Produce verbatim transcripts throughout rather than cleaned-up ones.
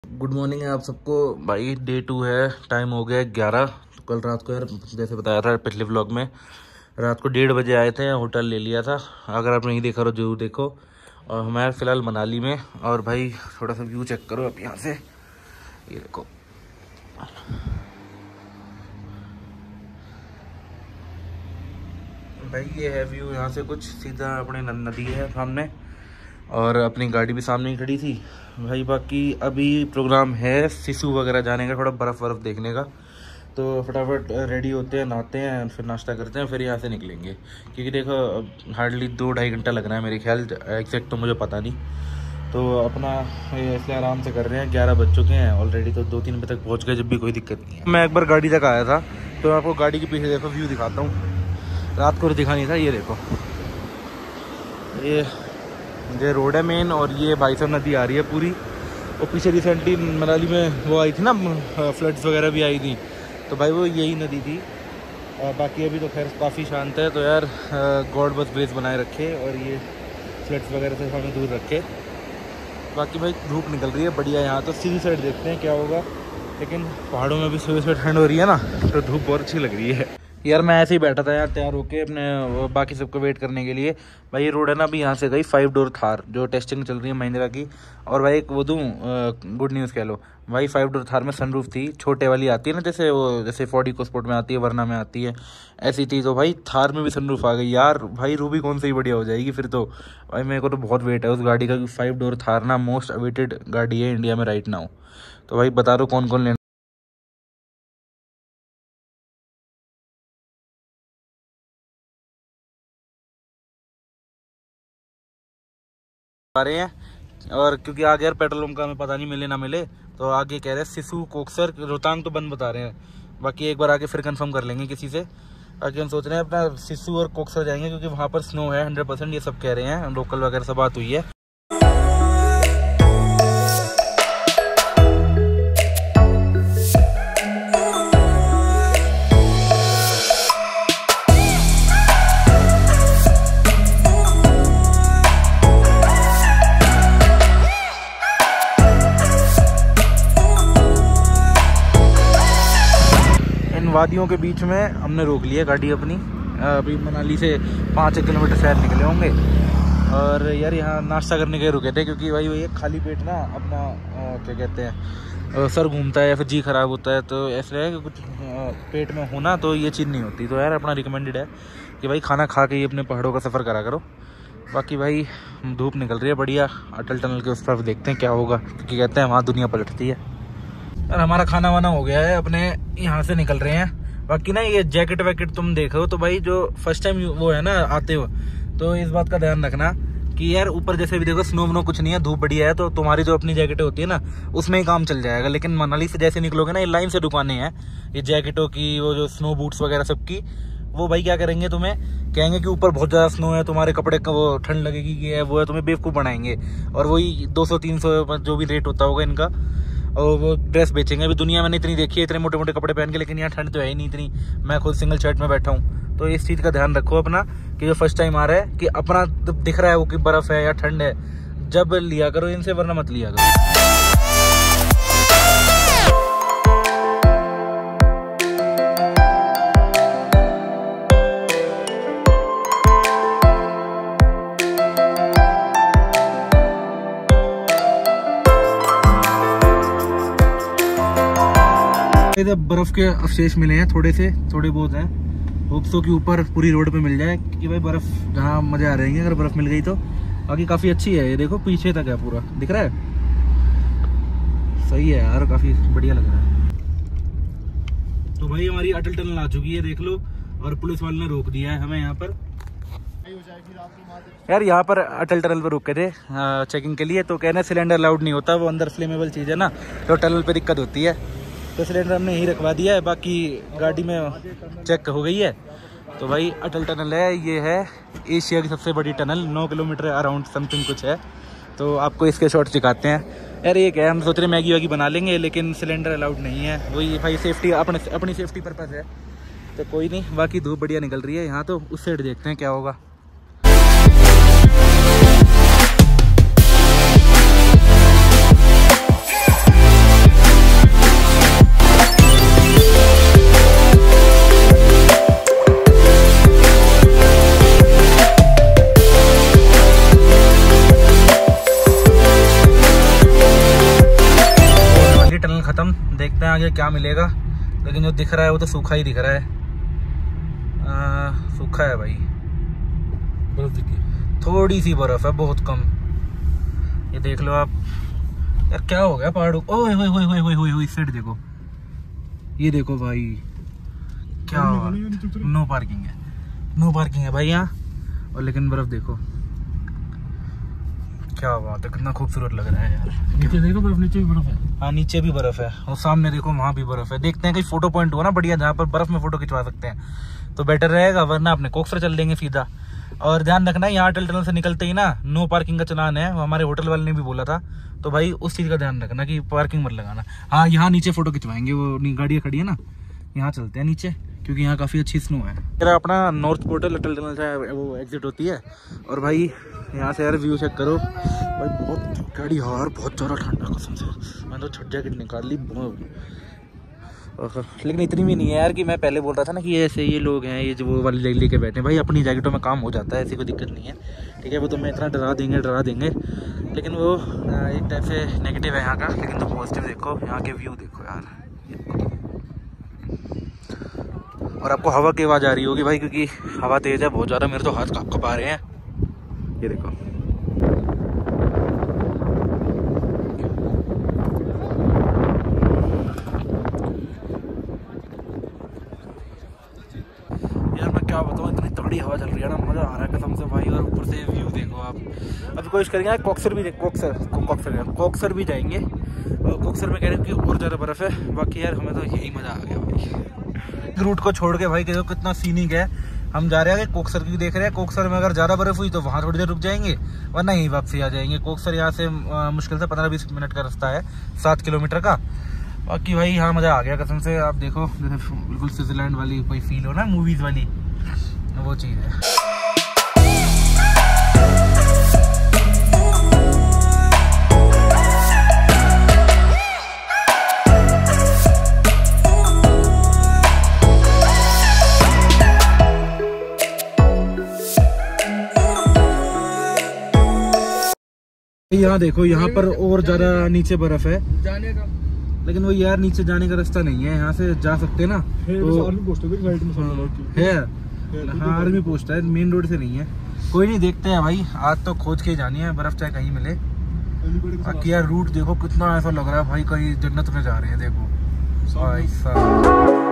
Good morning है आप सबको भाई। डे टू है, टाइम हो गया ग्यारह। तो कल रात को यार जैसे बताया था पिछले व्लॉग में, रात को डेढ़ बजे आए थे, होटल ले लिया था। अगर आप नहीं देखा तो जरूर देखो। और हमारे फ़िलहाल मनाली में। और भाई थोड़ा सा व्यू चेक करो आप यहाँ से, ये देखो भाई, ये है व्यू यहाँ से। कुछ सीधा अपने नदी है सामने और अपनी गाड़ी भी सामने ही खड़ी थी भाई। बाकी अभी प्रोग्राम है सिसु वगैरह जाने का, थोड़ा बर्फ़ बर्फ़ देखने का। तो फटाफट रेडी होते हैं, नहाते हैं, फिर नाश्ता करते हैं, फिर यहाँ से निकलेंगे। क्योंकि देखो हार्डली दो ढाई घंटा लग रहा है मेरे ख्याल, एग्जैक्ट तो मुझे पता नहीं। तो अपना इसलिए आराम से कर रहे हैं। ग्यारह बज चुके हैं ऑलरेडी, तो दो तीन बजे तक पहुँच गए, जब भी कोई दिक्कत नहीं है। मैं एक बार गाड़ी तक आया था, तो मैं आपको गाड़ी के पीछे देखो व्यू दिखाता हूँ। रात को दिखा नहीं था, ये देखो, ये ये रोड है मेन, और ये भाई साहब नदी आ रही है पूरी। और पीछे रिसेंटली मनाली में वो आई थी ना, फ्लड्स वगैरह भी आई थी, तो भाई वो यही नदी थी। आ, बाकी अभी तो खैर काफ़ी शांत है। तो यार गॉड बस बेस बनाए रखे और ये फ्लड्स वगैरह से हमें दूर रखे। बाकी भाई धूप निकल रही है बढ़िया। यहाँ तो सीधी साइड देखते हैं क्या होगा, लेकिन पहाड़ों में भी सुबह सुबह ठंड हो रही है ना, तो धूप बहुत अच्छी लग रही है। यार मैं ऐसे ही बैठा था यार तैयार होके अपने बाकी सबको वेट करने के लिए। भाई ये रोड है ना, अभी यहाँ से गई फाइव डोर थार, जो टेस्टिंग चल रही है महिंद्रा की। और भाई एक वो दूँ गुड न्यूज़ कह लो भाई, फाइव डोर थार में सनरूफ थी, छोटे वाली आती है ना, जैसे वो जैसे फोर्डी को स्पोर्ट में आती है, वरना में आती है, ऐसी थी। तो भाई थार में भी सनरूफ आ गई यार। भाई रूबी कौन से ही बढ़िया हो जाएगी फिर तो। भाई मेरे को तो बहुत वेट है उस गाड़ी का। फाइव डोर थार ना मोस्ट अवेटेड गाड़ी है इंडिया में राइट नाउ। तो भाई बता दो कौन कौन लेना आ रहे हैं। और क्योंकि आगे यार पेट्रोल पंप का हमें पता नहीं मिले ना मिले, तो आगे कह रहे हैं सिसु, कोकसर, रोहतांग तो बंद बता रहे हैं। बाकी एक बार आगे फिर कंफर्म कर लेंगे किसी से। बाकी हम सोच रहे हैं अपना सिसु और कोकसर जाएंगे, क्योंकि वहाँ पर स्नो है हंड्रेड परसेंट, ये सब कह रहे हैं, लोकल वगैरह सब बात हुई है। वादियों के बीच में हमने रोक लिया गाड़ी अपनी। अभी मनाली से पाँच एक किलोमीटर शहर निकले होंगे। और यार यहाँ नाश्ता करने के रुके थे, क्योंकि भाई वही खाली पेट ना अपना आ, क्या कहते हैं, सर घूमता है या फिर जी खराब होता है। तो ऐसे है कि कुछ आ, पेट में होना तो ये चीज़ नहीं होती। तो यार अपना रिकमेंडेड है कि भाई खाना खा के ही अपने पहाड़ों का सफ़र करा करो। बाकी भाई धूप निकल रही है बढ़िया, अटल टनल के उस तरफ देखते हैं क्या होगा, क्योंकि कहते हैं वहाँ दुनिया पलटती है। और हमारा खाना वाना हो गया है, अपने यहाँ से निकल रहे हैं। बाकी ना ये जैकेट वैकेट तुम देखो तो भाई, जो फर्स्ट टाइम वो है ना आते हो, तो इस बात का ध्यान रखना कि यार ऊपर जैसे भी देखो स्नो वनो कुछ नहीं है, धूप बढ़िया है, तो तुम्हारी जो अपनी जैकेटें होती है ना उसमें ही काम चल जाएगा। लेकिन मनाली से जैसे निकलोगे ना, ये लाइन से दुकानें हैं ये जैकेटों की, वो जो स्नो बूट्स वगैरह सब की। वो भाई क्या करेंगे, तुम्हें कहेंगे कि ऊपर बहुत ज़्यादा स्नो है, तुम्हारे कपड़े का वो ठंड लगेगी, ये है वो है, तुम्हें बेवकूफ़ बनाएंगे। और वही दो सौ तीन सौ जो भी रेट होता होगा इनका, और वो ड्रेस बेचेंगे। अभी दुनिया मैंने इतनी देखी है इतने मोटे मोटे कपड़े पहन के, लेकिन यहाँ ठंड तो है ही नहीं इतनी। मैं खुद सिंगल शर्ट में बैठा हूँ। तो इस चीज़ का ध्यान रखो अपना, कि जो फर्स्ट टाइम आ रहा है कि अपना दिख रहा है वो कि बर्फ़ है या ठंड है, जब लिया करो इनसे, वरना मत लिया करो। इधर बर्फ के अवशेष मिले हैं, थोड़े से थोड़े बहुत हैं। होप्सो के ऊपर पूरी रोड पे मिल जाए कि भाई बर्फ जहाँ मजे आ रहेंगे, अगर बर्फ मिल गई तो। बाकी काफी अच्छी है, ये देखो पीछे तक है पूरा दिख रहा है। सही है यार, काफी बढ़िया लग रहा है। तो भाई हमारी अटल टनल आ चुकी है, देख लो। और पुलिस वाले ने रोक दिया है हमें यहाँ पर। यार यहाँ पर अटल टनल पर रुके थे चेकिंग के लिए, तो कहना सिलेंडर अलाउड नहीं होता, वो अंदर फ्लेमेबल चीज़ है ना, तो टनल पे दिक्कत होती है। तो सिलेंडर हमने यहीं रखवा दिया है, बाकी गाड़ी में चेक हो गई है। तो भाई अटल टनल है, ये है एशिया की सबसे बड़ी टनल, नौ किलोमीटर अराउंड समथिंग कुछ है। तो आपको इसके शॉर्ट्स दिखाते हैं। यार ये क्या है, हम सोच रहे मैगी वैगी बना लेंगे, लेकिन सिलेंडर अलाउड नहीं है। वही भाई सेफ्टी, अपने अपनी सेफ्टी पर्पज़ है, तो कोई नहीं। बाकी धूप बढ़िया निकल रही है यहाँ, तो उस साइड देखते हैं क्या होगा। ख़त्म, देखते हैं आगे क्या मिलेगा। लेकिन जो दिख रहा है वो तो सूखा ही दिख रहा है, आ, सूखा है भाई। बर्फ दिख गई, थोड़ी सी बर्फ है, बहुत कम। ये देख लो आप यार, क्या हो गया पहाड़ों। ओए होए होए होए होए होए होए, साइड देखो, ये देखो भाई क्या हुआ। नो पार्किंग है, नो पार्किंग है भाई यहाँ। और लेकिन बर्फ देखो क्या बात है, कितना खूबसूरत लग रहा है यार। नीचे देखो बर्फ, नीचे भी बर्फ है। हाँ नीचे भी बर्फ है, और सामने देखो वहाँ भी बर्फ है। देखते हैं कहीं फोटो पॉइंट हुआ ना बढ़िया, जहाँ पर बर्फ में फोटो खिंचवा सकते हैं तो बेटर रहेगा, वरना अपने कोकसर चल देंगे सीधा। और ध्यान रखना यहाँ अटल टनल से निकलते ही ना नो पार्किंग का चलान है, वो हमारे होटल वाले ने भी बोला था। तो भाई उस चीज़ का ध्यान रखना कि पार्किंग मत लगाना। हाँ यहाँ नीचे फोटो खिंचवाएंगे, वो गाड़ियाँ खड़ी है ना, यहाँ चलते हैं नीचे, क्योंकि यहाँ काफ़ी अच्छी स्नो है। मेरा अपना नॉर्थ पोर्टल अटल टनल से वो एग्जिट होती है। और भाई यहाँ से यार व्यू चेक करो भाई, बहुत गाड़ी यार, बहुत ज़्यादा ठंडा कसम से। मैंने तो छठ जैकेट निकाल ली, लेकिन इतनी भी नहीं है यार कि मैं पहले बोल रहा था ना कि ऐसे ये लोग हैं, ये जो वो वाली ले लेके बैठे हैं। भाई अपनी जैकेटों में काम हो जाता है, ऐसी कोई दिक्कत नहीं है, ठीक है। वो तो मैं इतना डरा देंगे डरा देंगे, लेकिन वो एक टाइप से नेगेटिव है यहाँ का। लेकिन तो पॉजिटिव देखो, यहाँ के व्यू देखो यार। और आपको हवा की आवाज़ आ रही होगी भाई, क्योंकि हवा तेज़ है बहुत ज़्यादा, मेरे तो हाथ काँप आ रहे हैं। ये देखो यार, मैं क्या बताऊँ, इतनी तगड़ी हवा चल रही है ना, मज़ा आ रहा है कसम से भाई। और ऊपर से व्यू देखो आप। अभी कोशिश करेंगे कोकसर भी, कोकसर कोकसर कोकसर भी जाएंगे। और कोकसर में कह रहे हैं कि और ज़्यादा बर्फ़ है। बाकी यार हमें तो यही मज़ा आ गया भाई, रूट को छोड़ के भाई। देखो कितना सीनिक है। हम जा रहे हैं कोकसर की देख रहे हैं। कोकसर में अगर ज़्यादा बर्फ़ हुई तो वहाँ थोड़ी देर रुक जाएंगे, वरना यहीं वापसी आ जाएंगे। कोकसर यहाँ से आ, मुश्किल से पंद्रह बीस मिनट का रास्ता है, सात किलोमीटर का। बाकी भाई यहाँ मज़ा आ गया कसम से। आप देखो जैसे बिल्कुल स्विट्ज़रलैंड वाली कोई फील हो ना, मूवीज़ वाली, वो चीज़ है। यहाँ देखो, यहाँ पर और ज्यादा नीचे बर्फ है जाने का, लेकिन वो यार नीचे जाने का रास्ता नहीं है, यहाँ से जा सकते ना तो आर्मी पोस्ट है राइट में है। हाँ आर्मी पोस्ट है, मेन रोड से नहीं है। कोई नहीं, देखते हैं भाई, आज तो खोज के जानी है बर्फ, चाहे कहीं मिले। बाकी यार रूट देखो कितना ऐसा लग रहा है भाई, कहीं जन्नत में जा रहे हैं। देखो भाई साहब,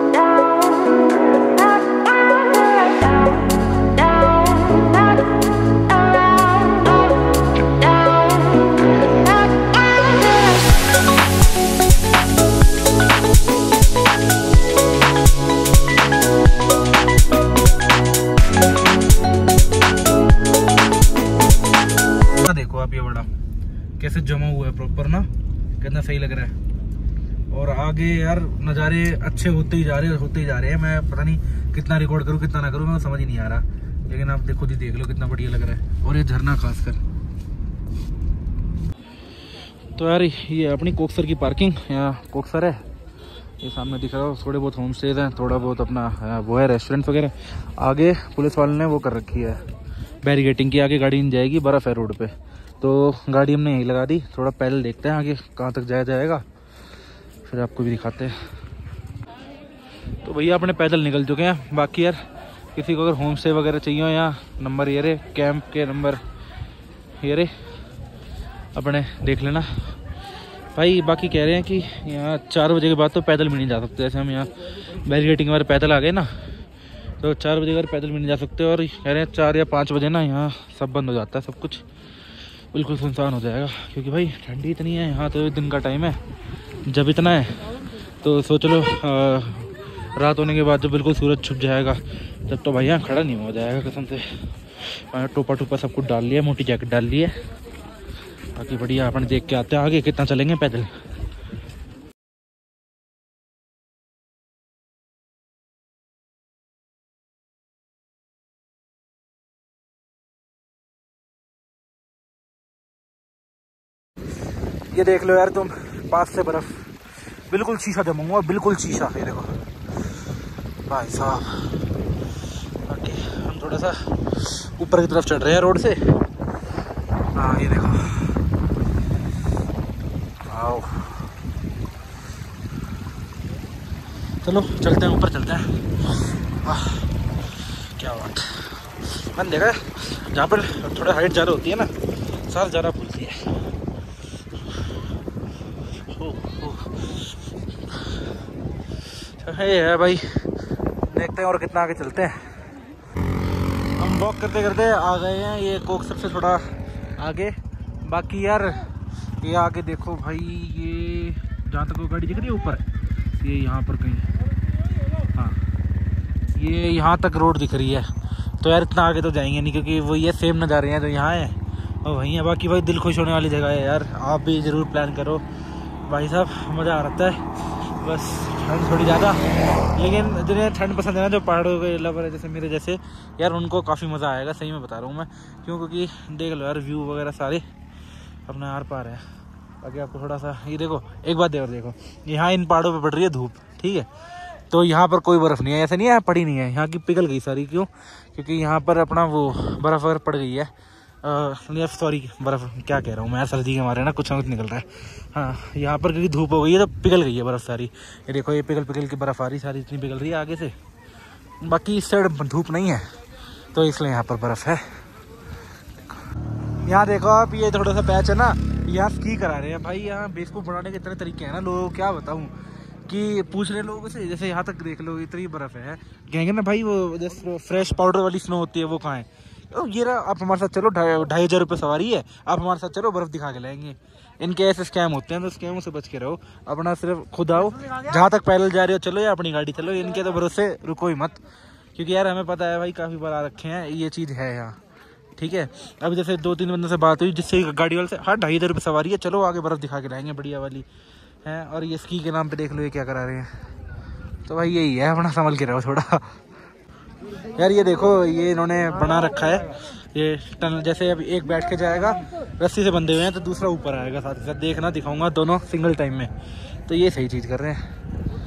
देखो आप ये बड़ा कैसे जमा हुआ है प्रॉपर ना, कितना सही लग रहा है। और आगे यार नज़ारे अच्छे होते ही जा रहे हैं होते ही जा रहे हैं। मैं पता नहीं कितना रिकॉर्ड करूँ कितना ना करूँ, मैं समझ ही नहीं आ रहा। लेकिन आप देखो ही देख लो कितना बढ़िया लग रहा है। और ये झरना खासकर, तो यार ये अपनी कोकसर की पार्किंग, यहाँ कोकसर है, ये सामने दिख रहा हो। थोड़े बहुत होम स्टेज हैं, थोड़ा बहुत अपना वो है रेस्टोरेंट वगैरह। आगे पुलिस वाले ने वो कर रखी है बैरिकेटिंग की, आगे गाड़ी नहीं जाएगी, बर्फ़ है रोड पे। तो गाड़ी हमने यहीं लगा दी। थोड़ा पैदल देखते हैं आगे कहाँ तक जाया जाएगा, फिर आपको भी दिखाते हैं। तो भैया अपने पैदल निकल चुके हैं। बाकी यार किसी को अगर होम स्टे वगैरह चाहिए हो, यहाँ नंबर ये रहे, कैंप के नंबर ये रहे, अपने देख लेना भाई। बाकी कह रहे हैं कि यहाँ चार बजे के बाद तो पैदल भी नहीं जा सकते। जैसे हम यहाँ बैरिकेटिंग वाले पैदल आ गए ना, तो चार बजे अगर पैदल भी नहीं जा सकते। और कह रहे हैं चार या पाँच बजे ना यहाँ सब बंद हो जाता है, सब कुछ बिल्कुल सुनसान हो जाएगा। क्योंकि भाई ठंडी इतनी है यहाँ, तो दिन का टाइम है जब इतना है, तो सोच लो आ, रात होने के बाद जब बिल्कुल सूरज छुप जाएगा तब तो भाई यहाँ खड़ा नहीं हो जाएगा कसम से। टोपा टोपा सब कुछ डाल लिया, मोटी जैकेट डाल ली है। बाकी बढ़िया, अपन देख के आते हैं आगे कितना चलेंगे पैदल। ये देख लो यार तुम, पास से बर्फ, बिल्कुल शीशा जमा हुआ, बिल्कुल शीशा। ये देखो भाई साहब। बाकी हम थोड़ा सा ऊपर की तरफ चढ़ रहे हैं रोड से। हाँ ये देखो, आओ चलो चलते हैं, ऊपर चलते हैं। वाह क्या बात। मैंने देखा है जहाँ पर थोड़ा हाइट ज़्यादा होती है ना, सांस ज़्यादा फूलती है। हो, हो। ये है भाई, देखते हैं और कितना आगे चलते हैं। हम वॉक करते करते आ गए हैं ये कोकसर से थोड़ा आगे। बाकी यार ये आगे देखो भाई, ये जहाँ तक वो गाड़ी दिख रही है ऊपर, ये यहाँ पर कहीं, हाँ ये यहाँ तक रोड दिख रही है। तो यार इतना आगे तो जाएंगे नहीं, क्योंकि वो ये सेम नज़ारे हैं जो यहाँ है और वहीं है। बाकी भाई दिल खुश होने वाली जगह है यार, आप भी ज़रूर प्लान करो भाई साहब, मज़ा आ रहता है। बस ठंड थोड़ी ज़्यादा, लेकिन जिन्हें ठंड पसंद है ना, जो पहाड़ों के लवर है जैसे मेरे जैसे, यार उनको काफ़ी मज़ा आएगा, सही में बता रहा हूँ मैं। क्यों? क्योंकि देख लो यार व्यू वगैरह सारे अपने आर पार है। बाकी आपको थोड़ा सा ये देखो, एक बात देखो देखो यहाँ इन पहाड़ों पे पड़ रही है धूप, ठीक है, तो यहाँ पर कोई बर्फ़ नहीं है, ऐसा नहीं है पड़ी नहीं है, यहाँ की पिघल गई सारी। क्यों? क्योंकि यहाँ पर अपना वो बर्फ़ वगैरह पड़ गई है। सॉरी बर्फ़ क्या कह रहा हूँ मैं, सर्दी के मारे ना कुछ ना कुछ निकल रहा है। हाँ यहाँ पर क्योंकि धूप हो गई है तो पिघल गई है बर्फ़ सारी। ये देखो ये पिघल पिघल की बर्फ़ आ रही सारी, इतनी पिघल रही है आगे से। बाकी इस साइड धूप नहीं है तो इसलिए यहाँ पर बर्फ़ है। यहाँ देखो आप, ये थोड़ा सा पैच है ना, यहाँ स्की करा रहे हैं भाई। यहाँ बेवकूफ़ बनाने के इतने तरीके हैं ना लोगों को, क्या बताऊँ कि पूछ रहे लोगों से। जैसे यहाँ तक देख लो इतनी बर्फ़ है, कहेंगे ना भाई वो जैसे फ्रेश पाउडर वाली स्नो होती है वो कहाँ है। तो ये रहा, आप हमारे साथ चलो, ढाई ढाई हज़ार रुपये सवारी है, आप हमारे साथ चलो बर्फ़ दिखा के लाएंगे। इनके ऐसे स्कैम होते हैं, तो स्कैमों से बच के रहो। अपना सिर्फ खुद आओ, जहाँ तक पैदल जा रहे हो चलो या अपनी गाड़ी चलो, इनके तो भरोसे रुको ही मत। क्योंकि यार हमें पता है भाई, काफ़ी बार आ रखे हैं, ये चीज़ है यहाँ, ठीक है। अब जैसे दो तीन बंदों से बात हुई जिससे गाड़ी वाले से, हाँ ढाई हज़ार रुपये सवारी है, चलो आगे बर्फ़ दिखा के लाएंगे बढ़िया वाली है। और ये स्की के नाम पे देख लो ये क्या करा रहे हैं। तो भाई यही है, अपना संभल के रहो थोड़ा। यार ये देखो ये इन्होंने बना रखा है ये टनल, जैसे अब एक बैठ के जाएगा, रस्सी से बंधे हुए हैं, तो दूसरा ऊपर आएगा साथ ही साथ। देखना दिखाऊंगा दोनों सिंगल टाइम में, तो ये सही चीज़ कर रहे हैं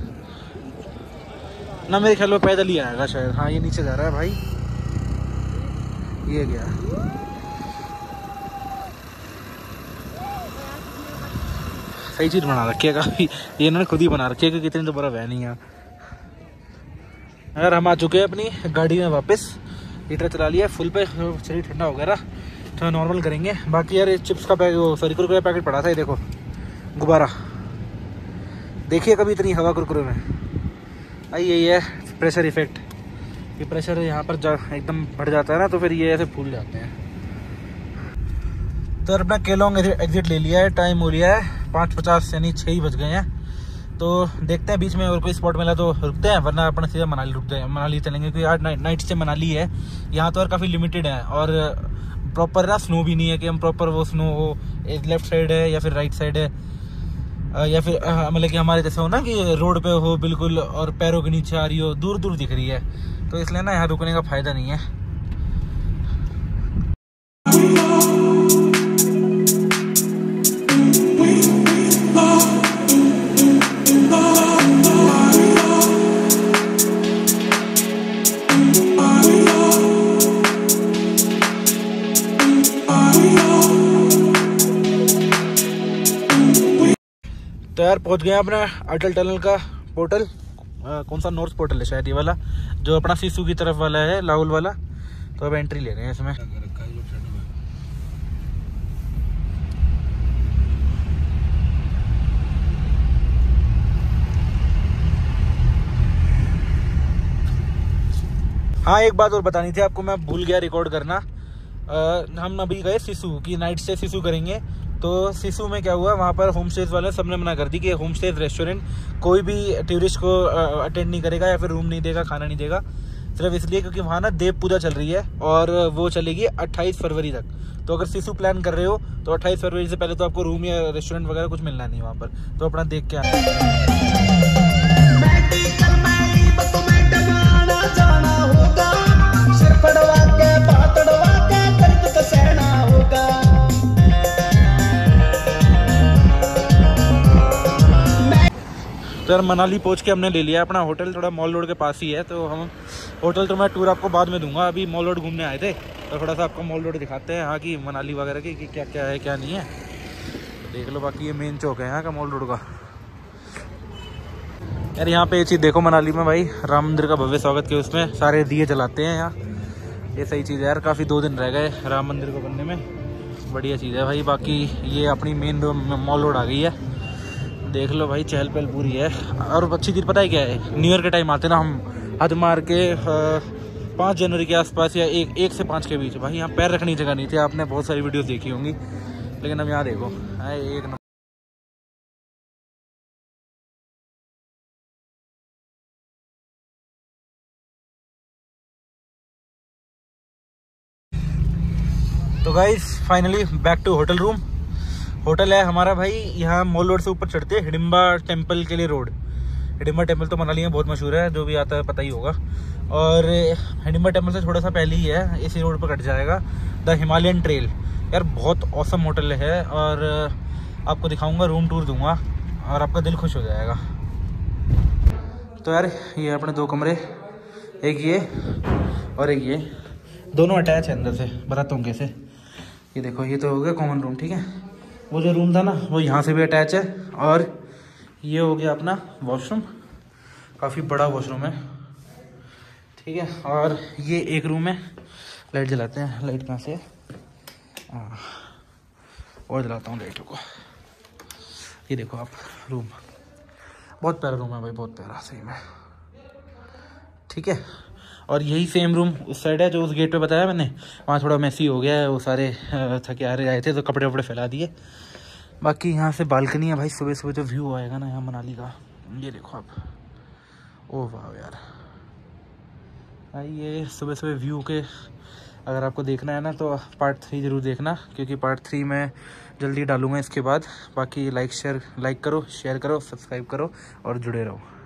ना। मेरे ख्याल में पैदल ही आएगा शायद। हाँ ये नीचे जा रहा है भाई, ये गया। सही चीज़ बना रखी है काफ़ी, ये इन्होंने खुद ही बना रखी है, क्योंकि इतनी तो बर्फ़ है नहीं यहाँ। अगर हम आ चुके हैं अपनी गाड़ी में वापस, हीटर चला लिया फुल पे, शरीर ठंडा हो गया ना, थोड़ा नॉर्मल करेंगे। बाकी यार चिप्स का पैकेट, सॉरी कुरकुरे का पैकेट पड़ा था, ये देखो गुब्बारा, देखिए कभी इतनी हवा कुरकुरे में आई। यही है प्रेशर इफेक्ट, ये प्रेशर यहाँ पर जा एकदम बढ़ जाता है ना, तो फिर ये ऐसे फूल जाते हैं। तो अपना केलोंग एग्जिट ले लिया है, टाइम हो लिया है पाँच पचास, यानी छः ही बज गए हैं। तो देखते हैं बीच में और कोई स्पॉट मिला तो रुकते हैं, वरना अपना सीधा मनाली रुक जाए, मनाली चलेंगे। क्योंकि आज नाइट नाइट से मनाली है, यहाँ तो और काफ़ी लिमिटेड है, और प्रॉपर ना स्नो भी नहीं है कि हम प्रॉपर वो स्नो हो लेफ्ट साइड है या फिर राइट साइड है, या फिर मतलब कि हमारे जैसे हो ना कि रोड पे हो बिल्कुल और पैरों के नीचे आ रही हो, दूर दूर दिख रही है। तो इसलिए ना यहाँ रुकने का फ़ायदा नहीं है। तो यार पहुंच गए अपना अटल टनल का पोर्टल, आ, कौन सा नॉर्थ पोर्टल है शायद ये वाला, जो अपना सिसु की तरफ वाला है, लाहौल वाला। तो अब एंट्री ले रहे हैं इसमें। हाँ एक बात और बतानी थी आपको, मैं भूल गया रिकॉर्ड करना। आ, हम अभी गए सिसु की, नाइट स्टे सिसु करेंगे। तो सिसु में क्या हुआ, वहाँ पर होम स्टेज वाले सबने मना कर दी कि होम स्टेज रेस्टोरेंट कोई भी टूरिस्ट को अटेंड नहीं करेगा या फिर रूम नहीं देगा, खाना नहीं देगा, सिर्फ इसलिए क्योंकि वहाँ ना देव पूजा चल रही है और वो चलेगी अट्ठाईस फरवरी तक। तो अगर सिसु प्लान कर रहे हो तो अट्ठाईस फरवरी से पहले तो आपको रूम या रेस्टोरेंट वगैरह कुछ मिलना नहीं वहाँ पर, तो अपना देख के आना। तो यार मनाली पहुंच के हमने ले लिया अपना होटल, थोड़ा मॉल रोड के पास ही है। तो हम होटल तो मैं टूर आपको बाद में दूंगा, अभी मॉल रोड घूमने आए थे तो थोड़ा सा आपको मॉल रोड दिखाते हैं यहाँ की मनाली वगैरह की कि क्या क्या है क्या नहीं है, तो देख लो। बाकी ये मेन चौक है यहाँ का मॉल रोड का। यार यहाँ पे ये चीज़ देखो मनाली में भाई, राम मंदिर का भव्य स्वागत के उसमें सारे दिए जलाते हैं यहाँ। ये सही चीज़ है यार, काफ़ी दो दिन रह गए राम मंदिर को बनने में, बढ़िया चीज़ है भाई। बाकी ये अपनी मेन मॉल रोड आ गई है, देख लो भाई चहल पहल पूरी है। और अच्छी चीज़ पता है क्या है, न्यू ईयर के टाइम आते ना हम हद मार के पाँच जनवरी के आसपास या एक एक से पाँच के बीच, भाई यहाँ पैर रखने की जगह नहीं थी। आपने बहुत सारी वीडियोस देखी होंगी, लेकिन अब यहाँ देखो एक नंबर। तो guys finally back to hotel room. Hotel है हमारा भाई यहाँ मॉल रोड से ऊपर चढ़ते हैं हिडिंबा टेम्पल के लिए रोड। हिडिंबा टेम्पल तो मनाली में बहुत मशहूर है, जो भी आता है पता ही होगा। और हिडिंबा टेम्पल से थोड़ा सा पहले ही है, इसी रोड पर कट जाएगा द हिमालयन ट्रेल। यार बहुत औसम होटल है, और आपको दिखाऊंगा, रूम टूर दूंगा और आपका दिल खुश हो जाएगा। तो यार ये अपने दो कमरे, एक ये और एक ये, दोनों अटैच है अंदर से, बताता हूँ कैसे। ये देखो, ये तो हो गया कॉमन रूम, ठीक है। वो जो रूम था ना वो यहाँ से भी अटैच है, और ये हो गया अपना वॉशरूम, काफ़ी बड़ा वॉशरूम है, ठीक है। और ये एक रूम है, लाइट जलाते हैं, लाइट कहाँ से, हाँ और जलाता हूँ लाइटों को। ये देखो आप रूम, बहुत प्यारा रूम है भाई, बहुत प्यारा सही में, ठीक है। और यही सेम रूम उस साइड है, जो उस गेट पे बताया मैंने, वहाँ थोड़ा मैसी हो गया है, वो सारे थके आ रहे आए थे तो कपड़े वपड़े फैला दिए। बाकी यहाँ से बालकनी है भाई, सुबह सुबह जो व्यू आएगा ना यहाँ मनाली का, ये देखो आप, ओह वाह यार। ये सुबह सुबह व्यू के अगर आपको देखना है ना तो पार्ट थ्री ज़रूर देखना, क्योंकि पार्ट थ्री मैं जल्दी डालूँगा इसके बाद। बाकी लाइक शेयर लाइक करो, शेयर करो, सब्सक्राइब करो और जुड़े रहो।